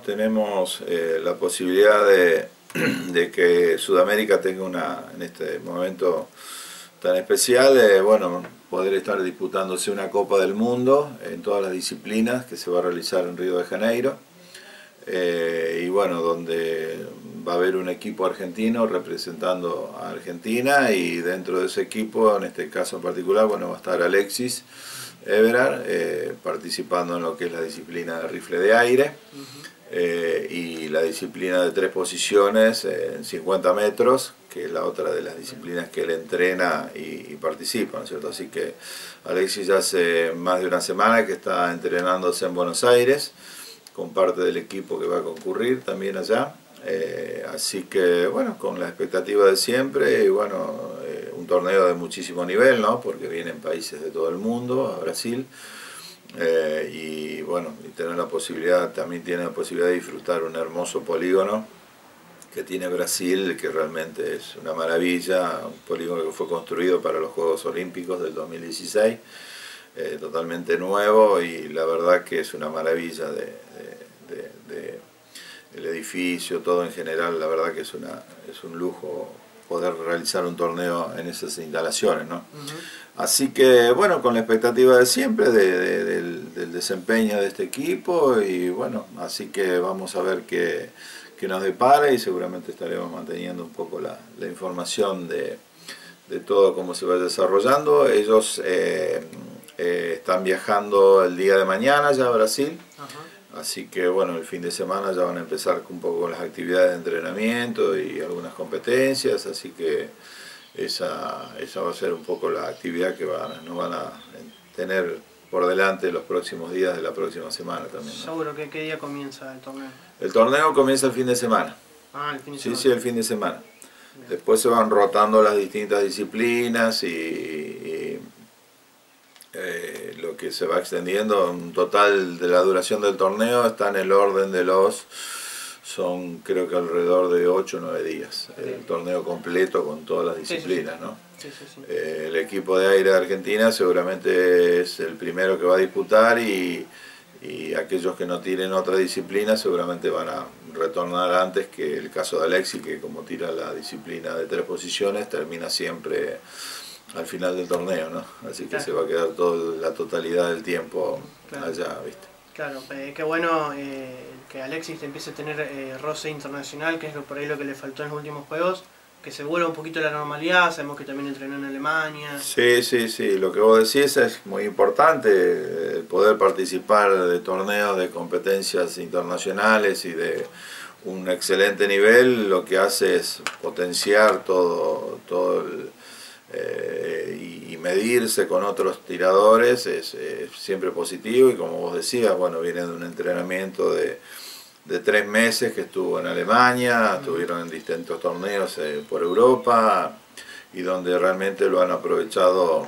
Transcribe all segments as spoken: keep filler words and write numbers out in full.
tenemos eh, la posibilidad de, de que Sudamérica tenga una, en este momento tan especial, eh, bueno, poder estar disputándose una Copa del Mundo en todas las disciplinas que se va a realizar en Río de Janeiro. Eh, y bueno, donde va a haber un equipo argentino representando a Argentina, y dentro de ese equipo, en este caso en particular, bueno, va a estar Alexis Everard eh, participando en lo que es la disciplina de rifle de aire. Uh-huh. eh, y la disciplina de tres posiciones eh, en cincuenta metros, que es la otra de las disciplinas que él entrena y, y participa, ¿no es cierto? Así que Alexis ya hace más de una semana que está entrenándose en Buenos Aires con parte del equipo que va a concurrir también allá, eh, así que bueno, con la expectativa de siempre, y bueno, eh, un torneo de muchísimo nivel, ¿no? Porque vienen países de todo el mundo a Brasil, eh, y bueno, y tener la posibilidad, también tiene la posibilidad de disfrutar un hermoso polígono que tiene Brasil, que realmente es una maravilla, un polígono que fue construido para los Juegos Olímpicos del dos mil dieciséis, Eh, totalmente nuevo, y la verdad que es una maravilla de, de, de, de el edificio, todo en general. La verdad que es, una, es un lujo poder realizar un torneo en esas instalaciones, ¿no? Uh-huh. Así que bueno, con la expectativa de siempre de, de, del, del desempeño de este equipo, y bueno, así que vamos a ver qué, qué nos depara, y seguramente estaremos manteniendo un poco la, la información de, de todo cómo se va desarrollando. Ellos eh, Eh, están viajando el día de mañana ya a Brasil. Ajá. Así que bueno, el fin de semana ya van a empezar un poco con las actividades de entrenamiento y algunas competencias, así que esa, esa va a ser un poco la actividad que van, nos van a tener por delante los próximos días de la próxima semana también, ¿no? ¿Seguro que qué día comienza el torneo? El torneo comienza el fin de semana. Ah, el fin de sí, semana. Sí, el fin de semana. Bien. Después se van rotando las distintas disciplinas, y, y Eh, lo que se va extendiendo. Un total de la duración del torneo está en el orden de los, son creo que alrededor de ocho o nueve días, el sí. torneo completo con todas las disciplinas, sí, sí, sí. ¿no? Sí, sí, sí. Eh, el equipo de aire de Argentina seguramente es el primero que va a disputar, y, y aquellos que no tiren otra disciplina seguramente van a retornar antes, que el caso de Alexis, que como tira la disciplina de tres posiciones termina siempre al final del torneo, ¿no? Así que claro, se va a quedar toda la totalidad del tiempo claro. allá, ¿viste? Claro, eh, qué bueno eh, que Alexis empiece a tener eh, roce internacional, que es lo, por ahí lo que le faltó en los últimos juegos, que se vuelva un poquito a la normalidad. Sabemos que también entrenó en Alemania. Sí, sí, sí, lo que vos decís es muy importante, el poder participar de torneos, de competencias internacionales y de un excelente nivel, lo que hace es potenciar todo, todo el Eh, y, y medirse con otros tiradores es, es siempre positivo. Y como vos decías, bueno, viene de un entrenamiento de, de tres meses que estuvo en Alemania, estuvieron en distintos torneos eh, por Europa, y donde realmente lo han aprovechado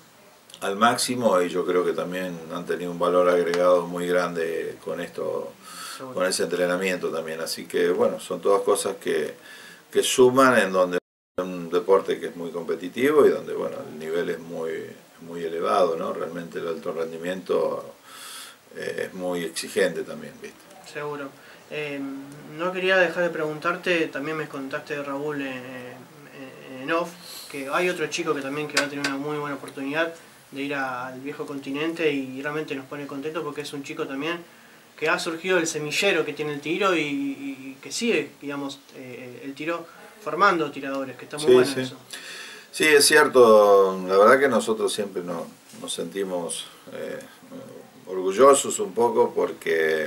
al máximo, y yo creo que también han tenido un valor agregado muy grande con esto, con ese entrenamiento también. Así que bueno, son todas cosas que, que suman, en donde un deporte que es muy competitivo y donde bueno, el nivel es muy, muy elevado, ¿no? Realmente el alto rendimiento eh, es muy exigente también, ¿viste? Seguro. Eh, no quería dejar de preguntarte, también me contaste de Raúl en, en, en off, que hay otro chico que también que va a tener una muy buena oportunidad de ir a, al viejo continente, y realmente nos pone contentos porque es un chico también que ha surgido del semillero que tiene el tiro, y, y que sigue, digamos, eh, el tiro formando tiradores, que está muy sí, bueno sí. eso. Sí, es cierto. La verdad que nosotros siempre nos, nos sentimos eh, orgullosos un poco, porque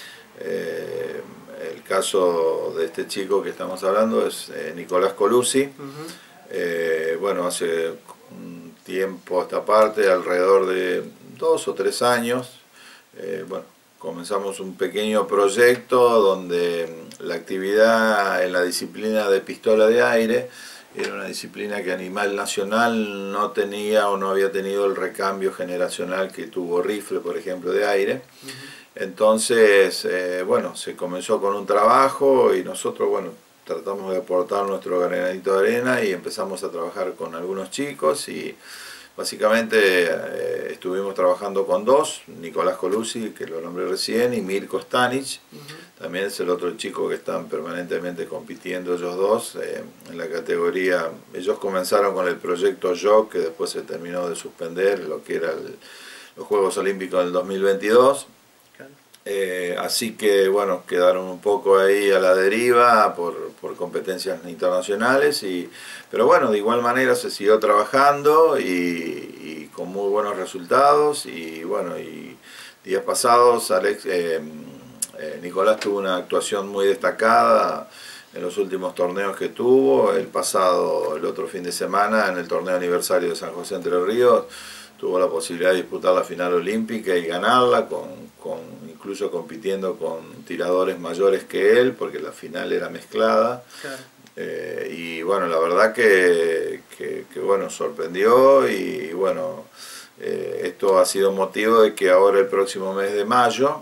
eh, el caso de este chico que estamos hablando es eh, Nicolás Colucci. Uh-huh. eh, bueno, hace un tiempo a esta parte, alrededor de dos o tres años, eh, bueno, comenzamos un pequeño proyecto donde la actividad en la disciplina de pistola de aire era una disciplina que a nivel nacional no tenía o no había tenido el recambio generacional que tuvo rifle, por ejemplo, de aire. Uh-huh. Entonces, eh, bueno, se comenzó con un trabajo, y nosotros, bueno, tratamos de aportar nuestro granito de arena, y empezamos a trabajar con algunos chicos, y básicamente eh, estuvimos trabajando con dos, Nicolás Colucci, que lo nombré recién, y Mirko Stanic, uh-huh. También es el otro chico que están permanentemente compitiendo ellos dos eh, en la categoría. Ellos comenzaron con el proyecto J O C, que después se terminó de suspender, lo que era el, los Juegos Olímpicos del dos mil veintidós. Eh, así que bueno, quedaron un poco ahí a la deriva por, por competencias internacionales, y, pero bueno, de igual manera se siguió trabajando y, y con muy buenos resultados. Y bueno, y días pasados Alex, eh, eh, Nicolás tuvo una actuación muy destacada en los últimos torneos que tuvo. El pasado, el otro fin de semana, en el torneo aniversario de San José Entre Ríos, tuvo la posibilidad de disputar la final olímpica y ganarla, con, con, incluso compitiendo con tiradores mayores que él, porque la final era mezclada. Claro. Eh, y bueno, la verdad que, que, que bueno, sorprendió. Y bueno, eh, esto ha sido motivo de que ahora el próximo mes de mayo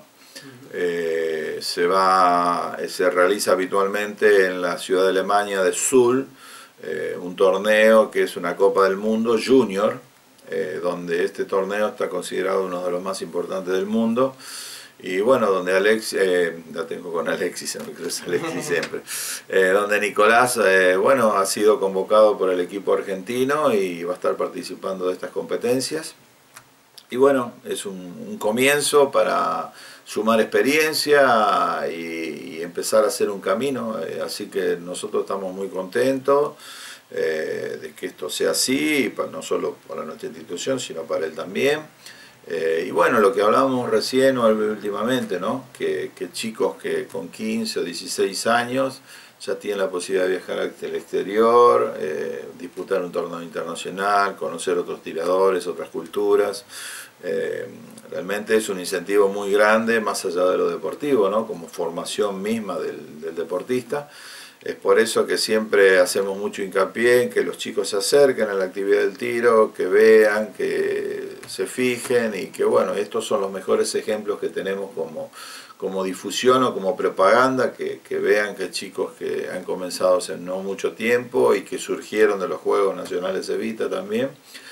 eh, se, va, se realiza habitualmente en la ciudad de Alemania de Suhl eh, un torneo que es una Copa del Mundo Junior, Eh, donde este torneo está considerado uno de los más importantes del mundo. Y bueno, donde Alex, eh, la tengo con Alexis, Alexis siempre, eh, donde Nicolás, eh, bueno, ha sido convocado por el equipo argentino y va a estar participando de estas competencias. Y bueno, es un, un comienzo para sumar experiencia y, y empezar a hacer un camino, eh, así que nosotros estamos muy contentos Eh, de que esto sea así, no solo para nuestra institución, sino para él también. Eh, y bueno, lo que hablábamos recién o últimamente, ¿no? Que, que chicos que con quince o dieciséis años ya tienen la posibilidad de viajar al exterior, eh, disputar un torneo internacional, conocer otros tiradores, otras culturas. Eh, realmente es un incentivo muy grande, más allá de lo deportivo, ¿no? Como formación misma del, del deportista. Es por eso que siempre hacemos mucho hincapié en que los chicos se acerquen a la actividad del tiro, que vean, que se fijen, y que bueno, estos son los mejores ejemplos que tenemos como, como difusión o como propaganda, que, que vean que chicos que han comenzado hace no mucho tiempo y que surgieron de los Juegos Nacionales Evita también,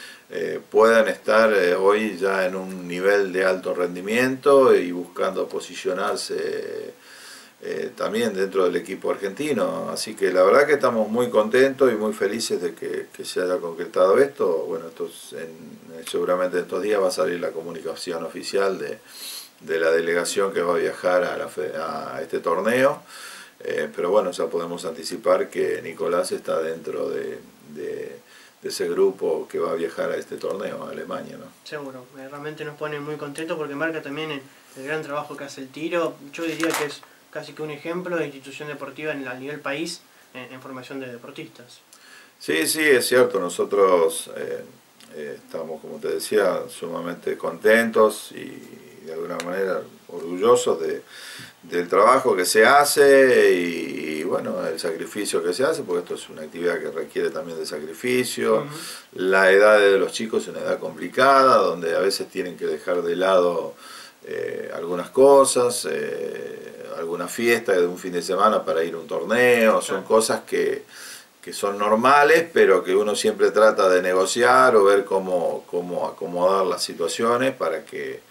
eh, puedan estar eh, hoy ya en un nivel de alto rendimiento y buscando posicionarse Eh, también dentro del equipo argentino. Así que la verdad que estamos muy contentos y muy felices de que, que se haya concretado esto. Bueno, estos, en, seguramente en estos días va a salir la comunicación oficial de, de la delegación que va a viajar a, la, a este torneo, eh, pero bueno, ya podemos anticipar que Nicolás está dentro de, de, de ese grupo que va a viajar a este torneo a Alemania, ¿no? Seguro, realmente nos pone muy contentos porque marca también el, el gran trabajo que hace el tiro. Yo diría que es casi que un ejemplo de institución deportiva en, a nivel país en, en formación de deportistas. Sí, sí, es cierto. Nosotros eh, eh, estamos, como te decía, sumamente contentos y de alguna manera orgullosos de, del trabajo que se hace y, y bueno, el sacrificio que se hace, porque esto es una actividad que requiere también de sacrificio. Uh-huh. La edad de los chicos es una edad complicada, donde a veces tienen que dejar de lado eh, algunas cosas, eh, alguna fiesta de un fin de semana para ir a un torneo. Son cosas que, que son normales, pero que uno siempre trata de negociar o ver cómo, cómo acomodar las situaciones para que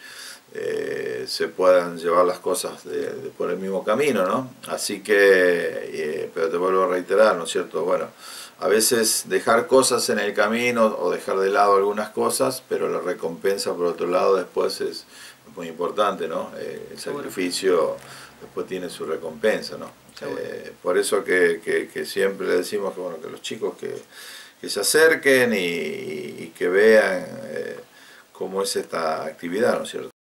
eh, se puedan llevar las cosas de, de, por el mismo camino, ¿no? Así que, eh, pero te vuelvo a reiterar, ¿no es cierto? Bueno, a veces dejar cosas en el camino o dejar de lado algunas cosas, pero la recompensa por otro lado después es muy importante, ¿no? Eh, el sacrificio después tiene su recompensa, ¿no? Eh, por eso que, que, que siempre le decimos que, bueno, que los chicos que, que se acerquen y, y que vean eh, cómo es esta actividad, ¿no es cierto?